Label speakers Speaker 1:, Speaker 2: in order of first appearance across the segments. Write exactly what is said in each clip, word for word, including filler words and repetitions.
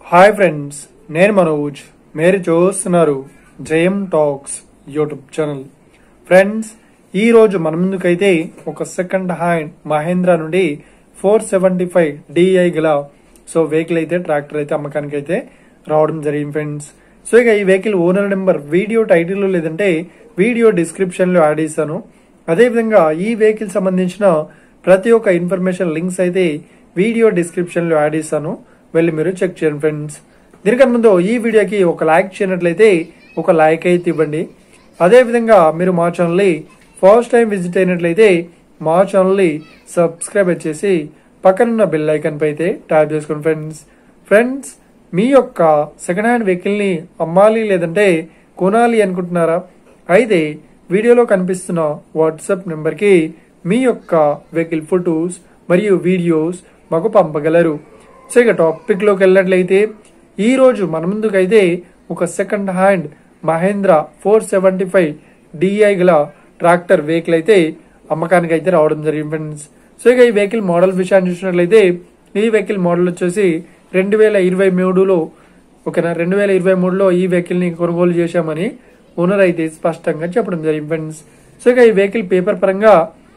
Speaker 1: Hi friends, నేను మనోజ్. మీరు చూస్తున్నారు జయం టాక్స్ యూట్యూబ్ ఛానల్. ఫ్రెండ్స్, ఈ రోజు మన ముందుకైతే ఒక సెకండ్ హ్యాండ్ మహేంద్ర నుండి ఫోర్ సెవెంటీ ఫైవ్ డిఐ గల సో వెహికల్ అయితే ట్రాక్టర్ అయితే అమ్మకానికి అయితే రావడం జరిగింది ఫ్రెండ్స్. సో ఇక ఈ vehicle owner number video title లేదంటే వీడియో డిస్క్రిప్షన్ లో యాడ్ చేశాను. అదేవిధంగా ఈ వెహికల్ సంబంధించిన ప్రతి ఒక్క ఇన్ఫర్మేషన్ లింక్స్ అయితే వీడియో డిస్క్రిప్షన్ లో యాడ్ చేశాను, వెళ్ళి మీరు చెక్ చేయండి ఫ్రెండ్స్. దీనికన్నా ముందు ఈ వీడియోకి ఒక లైక్ చేయనట్లయితే ఒక లైక్ అయితే ఇవ్వండి. అదేవిధంగా మీరు మా ఛానల్ని ఫస్ట్ టైం విజిట్ అయినట్లయితే మా ఛానల్ని సబ్స్క్రైబ్ చేసి పక్కనున్న బెల్ ఐకాన్ పై అయితే ట్యాప్ చేసుకోండి ఫ్రెండ్స్. ఫ్రెండ్స్, మీ యొక్క సెకండ్ హ్యాండ్ వెహికల్ని అమ్మాలి లేదంటే కొనాలి అనుకుంటున్నారా? అయితే వీడియోలో కనిపిస్తున్న వాట్సాప్ నెంబర్కి మీ యొక్క వెహికల్ ఫొటోస్ మరియు వీడియోస్ మాకు పంపగలరు. సో ఇక టాపిక్ లోకి వెళ్ళినట్లయితే ఈ రోజు మన ముందుకైతే ఒక second hand Mahindra four seventy five DI గల ట్రాక్టర్ వెహికల్ అయితే అమ్మకానికి అయితే రావడం జరిగింది ఫ్రెండ్స్. సో ఇక ఈ వెహికల్ మోడల్ విషయాన్ని చూసినట్లయితే ఈ వెహికల్ మోడల్ వచ్చేసి రెండు వేల ఇరవై మూడులో ఓకేనా రెండు వేల ఇరవై మూడులో ఈ వెహికల్ ని కొనుగోలు చేశామని ఓనర్ అయితే స్పష్టంగా చెప్పడం జరిగింది ఫ్రెండ్స్. సో ఇక ఈ వెహికల్ పేపర్ పరంగా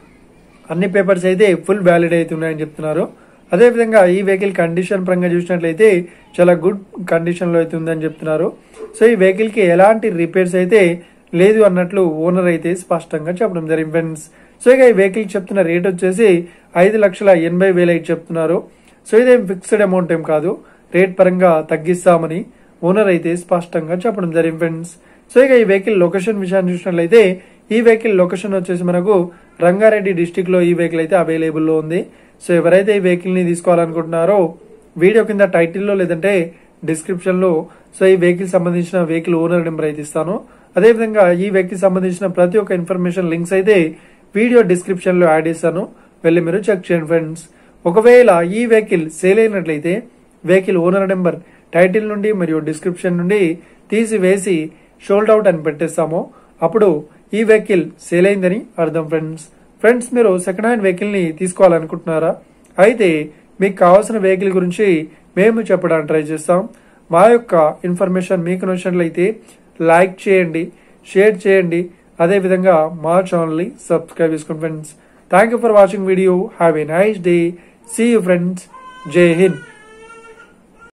Speaker 1: అన్ని పేపర్స్ అయితే ఫుల్ వ్యాలిడ్ అయితే ఉన్నాయని చెప్తున్నారు. అదేవిధంగా ఈ వెహికల్ కండిషన్ పరంగా చూసినట్లయితే చాలా గుడ్ కండిషన్ లో అయితే ఉందని చెప్తున్నారు. సో ఈ వెహికల్ కి ఎలాంటి రిపేర్స్ అయితే లేదు అన్నట్లు ఓనర్ అయితే స్పష్టంగా చెప్పడం జరిగింది ఫ్రెండ్స్. సో ఇక ఈ వెహికల్ చెప్తున్న రేట్ వచ్చేసి ఐదు లక్షల ఎనభై వేలు అయితే చెప్తున్నారు. సో ఇదేం ఫిక్స్డ్ అమౌంట్ ఏం కాదు, రేట్ పరంగా తగ్గిస్తామని ఓనర్ అయితే స్పష్టంగా చెప్పడం జరిగింది ఫ్రెండ్స్. సో ఇక ఈ వెహికల్ లొకేషన్ విషయాన్ని చూసినట్లయితే ఈ వెహికల్ లొకేషన్ వచ్చేసి మనకు రంగారెడ్డి డిస్టిక్ లో ఈ వెహికల్ అయితే అవైలబుల్ లో ఉంది. సో ఎవరైతే ఈ వెహికల్ ని తీసుకోవాలనుకుంటున్నారో వీడియో కింద టైటిల్ లో లేదంటే డిస్క్రిప్షన్ లో సో ఈ వెహికల్ సంబంధించిన వెహికల్ ఓనర్ నెంబర్ అయితే ఇస్తాను. అదేవిధంగా ఈ వెహికల్ సంబంధించిన ప్రతి ఒక్క ఇన్ఫర్మేషన్ లింక్స్ అయితే వీడియో డిస్క్రిప్షన్ లో యాడ్ చేస్తాను, వెళ్ళి మీరు చెక్ చేయండి ఫ్రెండ్స్. ఒకవేళ ఈ వెహికల్ సేల్ అయినట్లయితే వెహికల్ ఓనర్ నెంబర్ టైటిల్ నుండి మరియు డిస్క్రిప్షన్ నుండి తీసివేసి షోల్డ్ అవుట్ అని పెట్టేస్తాము, అప్పుడు ఈ వెహికల్ సేల్ అయిందని అర్థం ఫ్రెండ్స్. ఫ్రెండ్స్, మీరు సెకండ్ హ్యాండ్ వెహికల్ ని తీసుకోవాలనుకుంటున్నారా? అయితే మీకు కావాల్సిన వెహికల్ గురించి మేము చెప్పడానికి ట్రై చేస్తాం. మా యొక్క ఇన్ఫర్మేషన్ మీకు నచ్చినట్లయితే లైక్ చేయండి, షేర్ చేయండి, అదేవిధంగా మా ఛానల్ ని సబ్స్క్రైబ్ చేసుకోండి friends. Thank you for watching video. Have a nice day. See you friends. జై హింద్.